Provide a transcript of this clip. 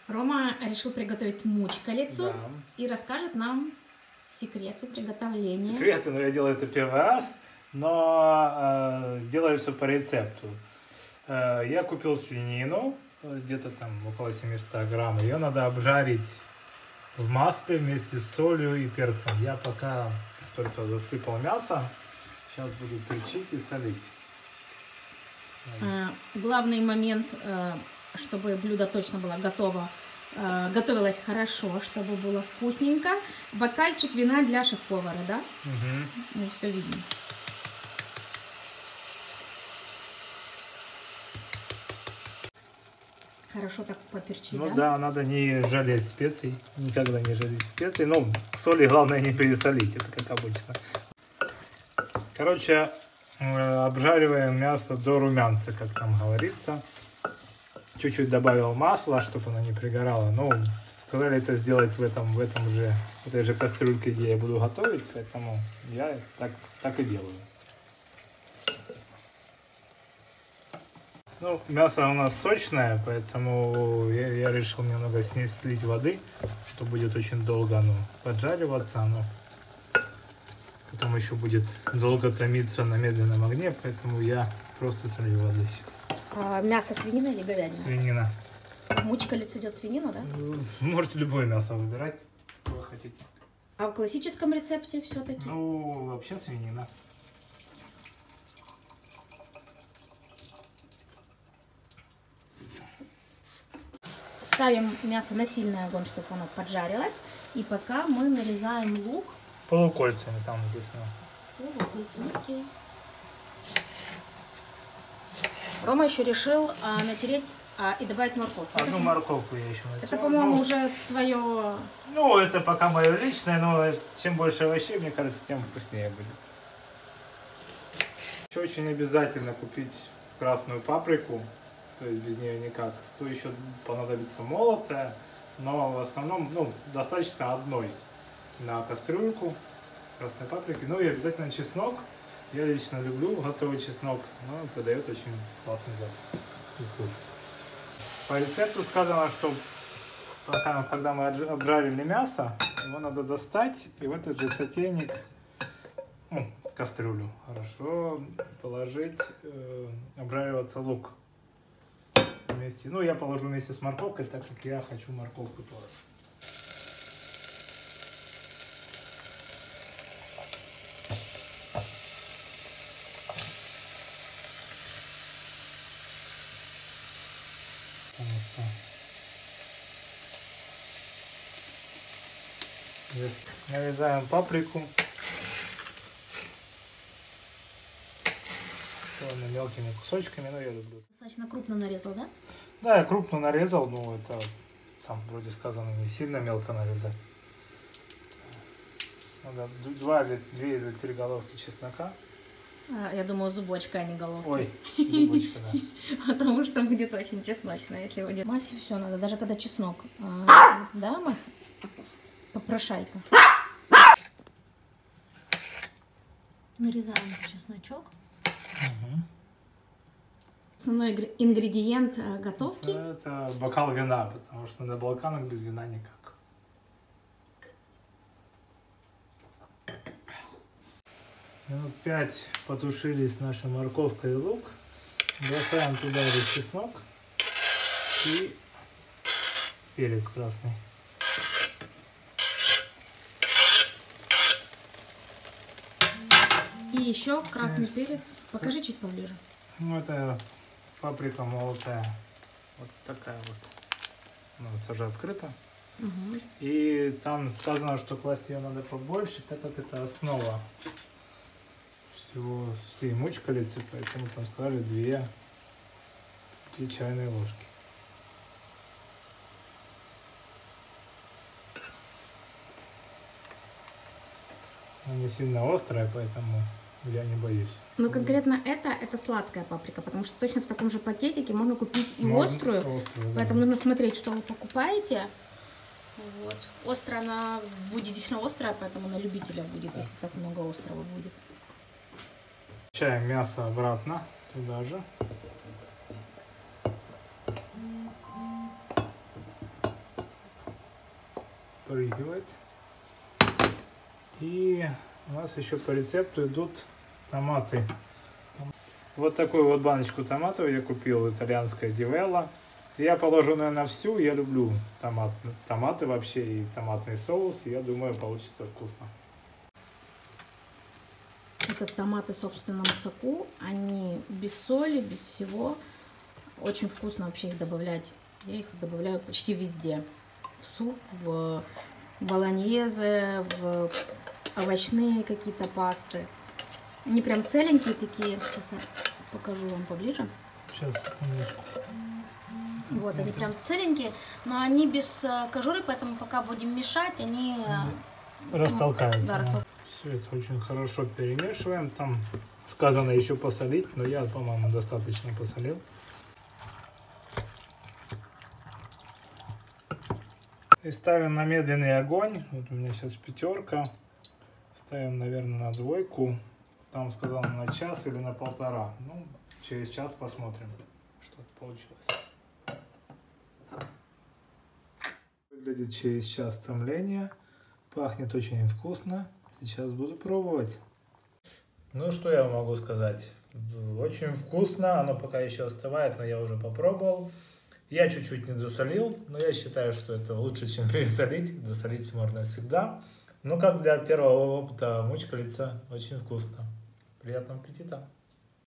Рома решил приготовить мучкалицу, Да. и расскажет нам секреты приготовления. Секреты, но я делаю это первый раз, но делаю все по рецепту. Я купил свинину, где-то там около 700 грамм. Ее надо обжарить в масле вместе с солью и перцем. Я пока только засыпал мясо. Сейчас буду перчить и солить. Главный момент, чтобы блюдо точно было готово, готовилось хорошо, чтобы было вкусненько. Бокальчик вина для шеф-повара, да? Угу. Ну, все видно. Хорошо так поперчить, Ну да? да, надо не жалеть специй. Никогда не жалеть специй. Ну, соли главное не пересолить, это как обычно. Короче, обжариваем мясо до румянца, как там говорится. Чуть-чуть добавил масла, чтобы оно не пригорало. Ну, сказали это сделать в этой же кастрюльке, где я буду готовить, поэтому я так и делаю. Ну, мясо у нас сочное, поэтому я решил немного слить воды, что будет очень долго оно поджариваться, оно потом еще будет долго томиться на медленном огне, поэтому я просто солью воды сейчас. Мясо свинина или говядина? Свинина. Мучкалица идет свинина, да? Можете любое мясо выбирать, что вы хотите. А в классическом рецепте все-таки? Ну, вообще свинина. Ставим мясо на сильный огонь, чтобы оно поджарилось. И пока мы нарезаем лук. Полукольцами там написано. Полукольцами, окей. Рома еще решил натереть и добавить морковку. Одну морковку я еще натер. Это, по-моему, уже твое... Ну, это пока мое личное, но чем больше овощей, мне кажется, тем вкуснее будет. Еще очень обязательно купить красную паприку, то есть без нее никак. То еще понадобится молотая, но в основном, ну, достаточно одной на кастрюльку красной паприки. Ну и обязательно чеснок. Я лично люблю готовый чеснок, но придает очень классный запах и вкус. По рецепту сказано, что когда мы обжарили мясо, его надо достать и в этот же сотейник, кастрюлю, хорошо положить, обжариваться лук вместе. Ну, я положу вместе с морковкой, так как я хочу морковку тоже. Нарезаем паприку мелкими кусочками, но я люблю. Достаточно крупно нарезал, да? Да, я крупно нарезал, но это там вроде сказано не сильно мелко нарезать. Надо 2 или 3 головки чеснока. Я думаю, зубочка, а не головка. Ой, зубочка, да. Потому что будет очень чесночно, если будет. Масе все надо, даже когда чеснок. Да, Мася? Попрошайка. Нарезаем чесночок. Угу. Основной ингредиент готовки. Это бокал вина, потому что на Балканах без вина никак. Минут 5 потушились наша морковка и лук. Бросаем туда же чеснок и перец красный. И еще красный перец. Покажи чуть поближе. Ну, это паприка молотая. Вот такая вот. Она уже открыта. Угу. И там сказано, что класть ее надо побольше, так как это основа всей мучкалицы, поэтому там сказали 2 чайные ложки. Она не сильно острая, поэтому я не боюсь. Но конкретно это сладкая паприка, потому что точно в таком же пакетике можно купить и острую, поэтому нужно смотреть, что вы покупаете. Вот. Острая она будет действительно острая, поэтому на любителя будет, если так много острого будет. Включаем мясо обратно туда же. подпрыгивает. И у нас еще по рецепту идут томаты. Вот такую вот баночку томатов я купил, итальянская Дивелла. Я положу, наверное, всю. Я люблю томаты вообще и томатный соус. Я думаю, получится вкусно. Это томаты в собственном соку. Они без соли, без всего. Очень вкусно вообще их добавлять. Я их добавляю почти везде. В суп, в болоньезе, в овощные какие-то пасты. Они прям целенькие такие. Сейчас я покажу вам поближе. Сейчас, секундочку. Вот, они прям целенькие, но они без кожуры, поэтому пока будем мешать, они растолкаются. Да, растолкаются. Все это очень хорошо перемешиваем. Там сказано еще посолить, но я, по-моему, достаточно посолил. И ставим на медленный огонь. Вот у меня сейчас 5. Ставим, наверное, на 2. Там сказал на час или на 1,5. Ну, через час посмотрим, что получилось. Выглядит через час томления. Пахнет очень вкусно. Сейчас буду пробовать. Ну, что я могу сказать? Очень вкусно. Оно пока еще остывает, но я уже попробовал. Я чуть-чуть не досолил, но я считаю, что это лучше, чем пересолить. Досолить можно всегда. Но как для первого опыта мучкалица очень вкусно. Приятного аппетита!